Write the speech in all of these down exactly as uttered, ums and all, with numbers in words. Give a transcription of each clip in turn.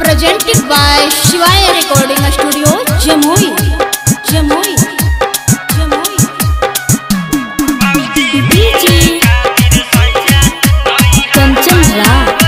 presented by Shivaya Recording Studio, Jamui, Jamui, Jamui. D J Kanchan Raj,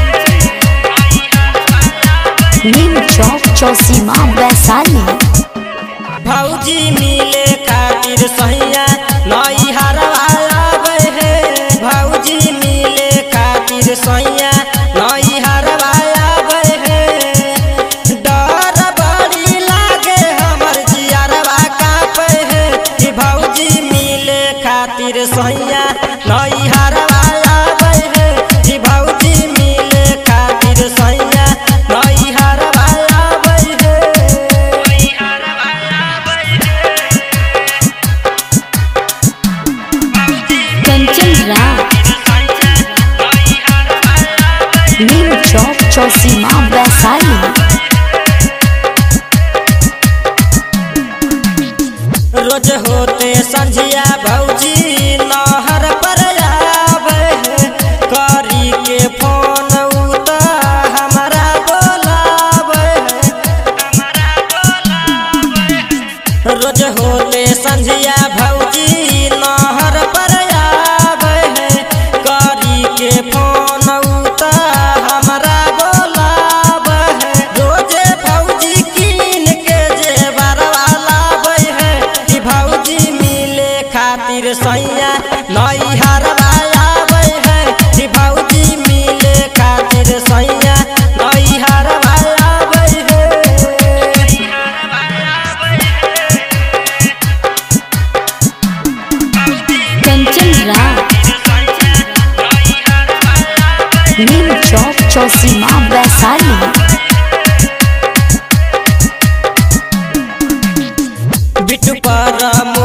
Nim Chowk Chausima Vaishali। भौजी मिले खातिर सहिया नई हरवाला बहे, भौजी मिले खातिर सहिया नई हरवाला बहे। डर बड़ी लागे हमर जियरवा कापे है, कि भौजी मिले खातिर सहिया नई हरवाला बहे, कि भौजी मिले खातिर सहिया नई हरवाला बहे। Kanchan Raj, Nim Chowk Chausima Vaishali। रोज होते संझिया भौजी नहर पर आवे, करी के फोन उत हमारा बोलावे। रोज होते संझिया भौजी नहर पर आवे, करी के फोन उत हमारा बोलावे। रोजे भौजी कीन के जेवर वाला बहे, कि भौजी मिले खातिर सैया नई हरवाला बहे, कि भौजी मिले खातिर सैया नई हरवाला बहे। Kanchan Raj, Nim Chowk Chausima Vaishali। Bittu पर